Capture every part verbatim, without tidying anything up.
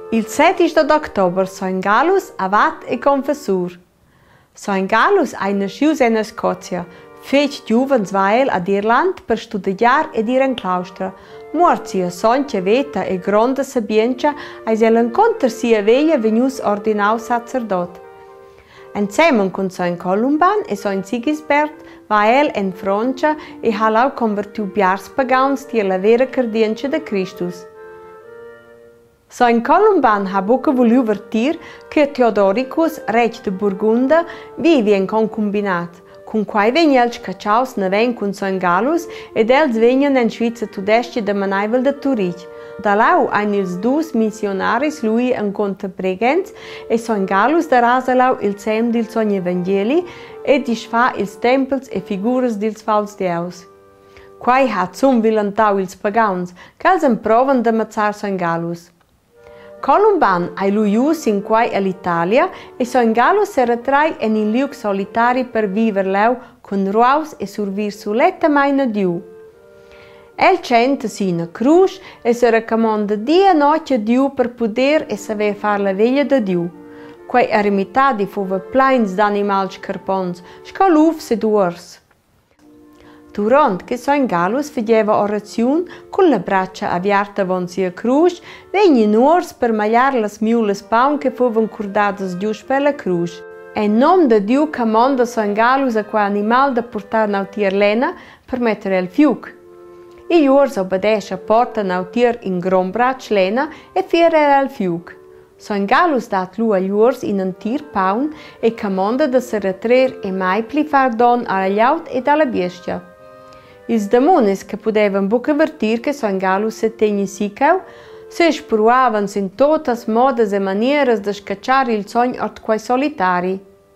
Il sedici d'ottobre Saint Gallus avat e confessur. Saint Gallus è nasciuto in Scozia, fece giovans vael ad Irland per studiare ed ir in claustra. Morti a soncia veta e grande sabienza, eis el incontra sia veglia venius ordinau sacerdot. Insieme con Saint Columban e Saint Sigisbert vael in Francia e halau convertiu biars pagans di la vera credienza de Christus. Saint Columban ha buca voluto vertir che Theodoricus, reg de Burgunda, vivi in concubinat, con quai vegniels cacciaus ne ven con Saint Gallus ed els venien in Svizza tudestia de Manaivel de Turic. Da lau ein ils dus missionaris lui in conta pregens e Saint Gallus da rasalau il sem dil son evangeli e disfa ils tempels e figuras dils fals deus. Quai hat zum vilantau ils pagans, cals improvan de mazzar Saint Gallus. Columban ai luius in quai all'Italia e Saint Gallus era trai en in liug solitari per viver leu con ruaus e survir suletta maina diu. El centa sina cruz e se raccomanda dia noce diu per poder e saver far la veglia de diu. Quai ermitadi fuva plains d'animals carpons, scalufs ed uors. Durant che Saint Gallus faceva orazione con la braccia aperta von sia cruz, vegni ors per magliar las miulas paun che fuvan curdadas gius per la cruz. En nom de Diu comanda Saint Gallus a qua animal da portar nautier lena per mettere il fiuc. I ors obedesce porta nautier in grom braccia lena e fiere il fiuc. Saint Gallus dat lu agli ors in un tir paun e comanda da se retrer e mai pli far don alla gliaut ed alla bestia. Ils demonis che podevan buca vertir che Saint Gallus se tegni sicau, se spruavan in totas modas e manieras de scacciar il sogn ort quai solitari.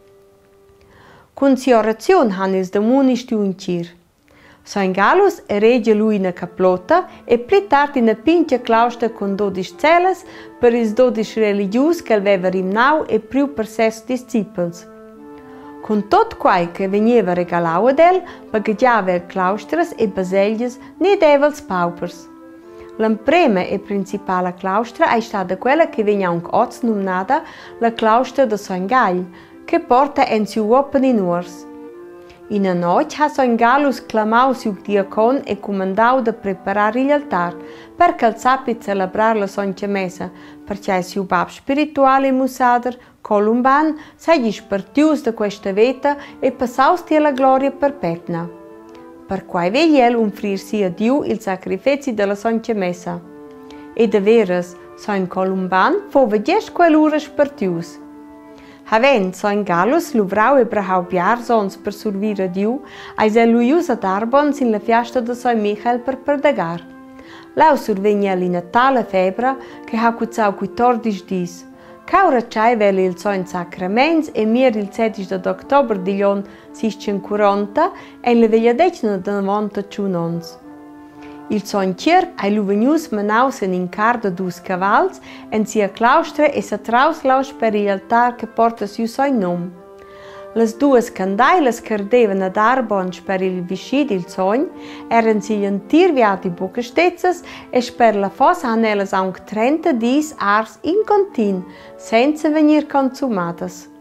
Con sia orazion han ils demonis stiuncir. Saint Gallus erege lui na caplota e pli tard in a pintia claustra con dodici celas per ils dodici religius che aveva rimnau e priu per ses disciples. Con tot quai che veniva regalau ad el, bagaggiava el claustras e basellias ne devels paupers. L'imprema e principale claustra è stata quella che vegna anche oggi nominata la claustra de Saint Gall, che porta in suo open in ors. In a notte ha Saint Gallus clamau sul diacon e comandau de preparare gli altar, perché il sappi celebrar la Santa Messa, perché il suo bab spirituale musader, Columban, sei spartius da questa vita e passausti alla gloria perpetua. Per quai vegel offrirsi a Dio il sacrificio della Santa Messa. E de veras, Saint Columban fova dies quell'ura spartius. Havent Saint Gallus luvrau e brahau biarsons per servir a Dio, eis el luius ad Arbons in la fiesta de Saint Michael per perdagar. Lau survegna li natale febra che ha cuzzau quattordici dis. Caura c'hai veli il Saint Sacraments e mir il sedici d'ottobre di l'on seicentoquaranta e la vegliadecina de novantacinque ons. Il Saint Circ è luvenius manaus in incarda dus cavals en sia claustra e satraus laus per l'altar che porta su Saint nom. Las duas candailas che ardevan ad Arbons per il viscid il sogn eran si antir viati buca stezzas e per la fossa han elas anche trenta dis ars in contin, senza venir consumatas.